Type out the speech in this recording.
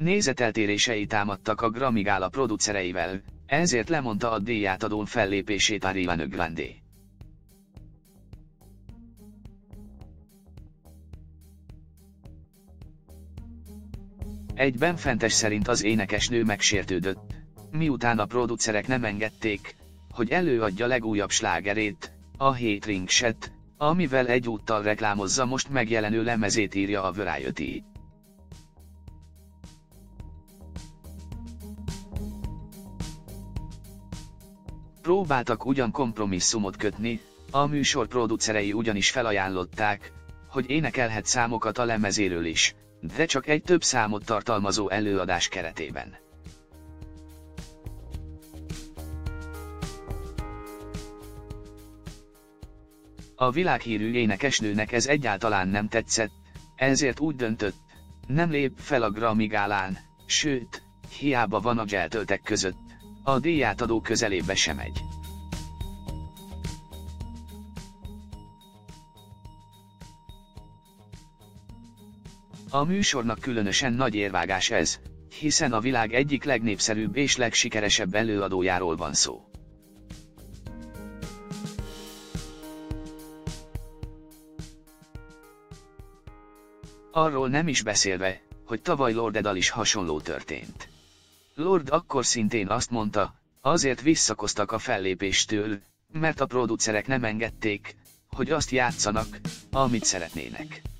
Nézeteltérései támadtak a Grammy Gála producereivel, ezért lemondta a díjátadón fellépését Ariana Grande. Egy benfentes szerint az énekesnő megsértődött, miután a producerek nem engedték, hogy előadja legújabb slágerét, a Hate Ring Shit, amivel egyúttal reklámozza most megjelenő lemezét, írja a Variety. Próbáltak ugyan kompromisszumot kötni, a műsor producerei ugyanis felajánlották, hogy énekelhet számokat a lemezéről is, de csak egy több számot tartalmazó előadás keretében. A világhírű énekesnőnek ez egyáltalán nem tetszett, ezért úgy döntött, nem lép fel a Grammy Gálán, sőt, hiába van a dzseltöltek között, a díjátadó közelébe sem megy. A műsornak különösen nagy érvágás ez, hiszen a világ egyik legnépszerűbb és legsikeresebb előadójáról van szó. Arról nem is beszélve, hogy tavaly Lordeddal is hasonló történt. Lorde akkor szintén azt mondta, azért visszakoztak a fellépéstől, mert a producerek nem engedték, hogy azt játszanak, amit szeretnének.